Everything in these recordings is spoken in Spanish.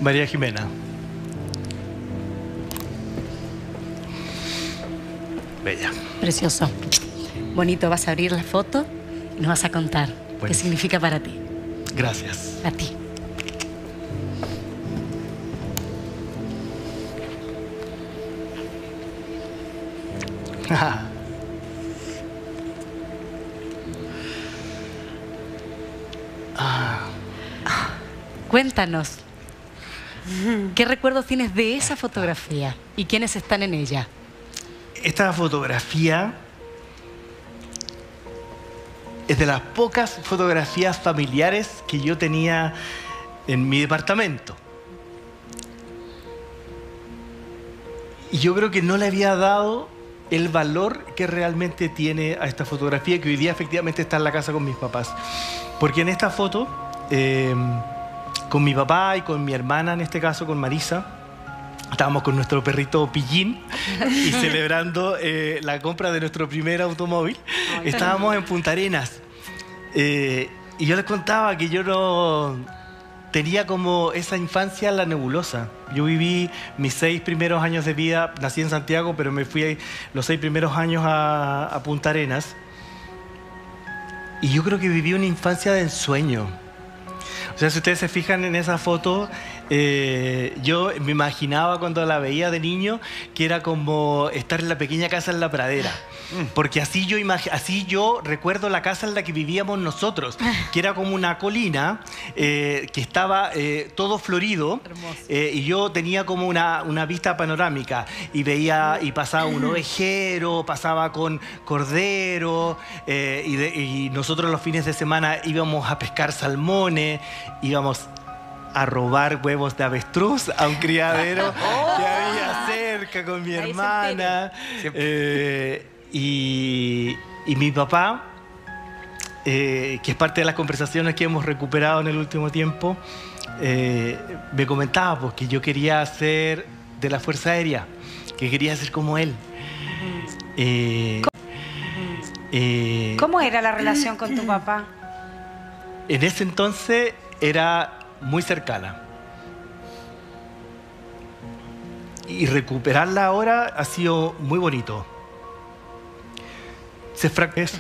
María Jimena. Bella. Precioso. Bonito, vas a abrir la foto y nos vas a contar qué significa para ti. Gracias. A ti. Cuéntanos, ¿qué recuerdos tienes de esa fotografía y quiénes están en ella? Esta fotografía es de las pocas fotografías familiares que yo tenía en mi departamento. Y yo creo que no le había dado el valor que realmente tiene a esta fotografía, que hoy día efectivamente está en la casa con mis papás. Porque en esta foto, con mi papá y con mi hermana, en este caso con Marisa, estábamos con nuestro perrito Pillín y celebrando la compra de nuestro primer automóvil. Estábamos en Punta Arenas. Y yo les contaba que yo no tenía como esa infancia en la nebulosa. Yo viví mis 6 primeros años de vida, nací en Santiago, pero me fui los 6 primeros años a Punta Arenas. Y yo creo que viví una infancia de ensueño. O sea, si ustedes se fijan en esa foto, yo me imaginaba cuando la veía de niño que era como estar en la pequeña casa en la pradera. Porque así yo recuerdo la casa en la que vivíamos nosotros, que era como una colina que estaba todo florido, y yo tenía como una vista panorámica y veía y pasaba un ovejero, pasaba con cordero, y nosotros los fines de semana íbamos a pescar salmones, íbamos a robar huevos de avestruz a un criadero que había cerca con mi hermana. Y mi papá, que es parte de las conversaciones que hemos recuperado en el último tiempo, me comentaba pues, que yo quería ser de la Fuerza Aérea, que quería ser como él. ¿Cómo era la relación con tu papá? En ese entonces era muy cercana. Y recuperarla ahora ha sido muy bonito. Se eso.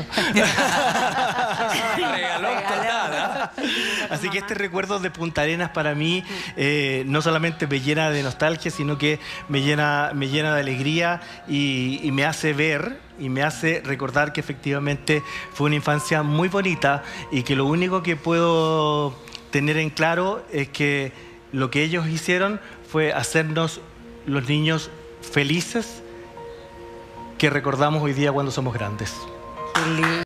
Regaló total, ¿eh? Así que este recuerdo de Punta Arenas para mí no solamente me llena de nostalgia, sino que me llena de alegría y me hace ver y me hace recordar que efectivamente fue una infancia muy bonita y que lo único que puedo tener en claro es que lo que ellos hicieron fue hacernos los niños felices que recordamos hoy día cuando somos grandes.